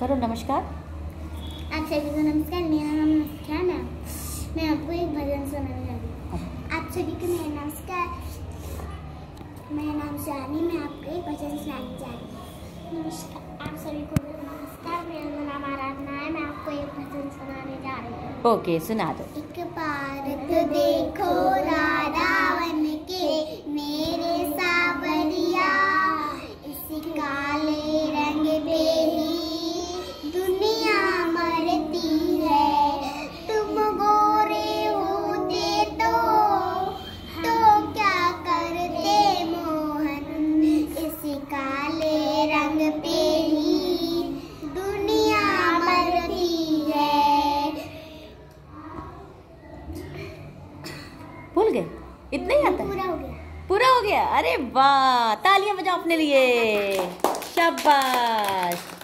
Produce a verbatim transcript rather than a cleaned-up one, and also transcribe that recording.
करो नमस्कार। आप सभी को नमस्कार। मेरा नाम नमस्कार है। मैं आपको एक भजन सुनाने जा रही हूँ। आप सभी को मेरा नमस्कार। मेरा नाम शानी। मैं आपको एक भजन सुनाने जा रही हूँ। नमस्कार आप सभी को नमस्कार। मेरा नाम आराधना है। मैं आपको एक भजन सुनाने जा रही हूँ। ओके सुना दो। एक भारत देखो राधावन के मेरे सावरिया, इसी काले रंग पे ही दुनिया मरती है। तुम गोरे होते तो तो क्या करते मोहन, इसी काले रंग पे ही दुनिया मरती है। भूल गए? इतना ही आता है? पूरा हो गया। पूरा हो गया? अरे वाह, तालियां बजाओ अपने लिए। शाबाश।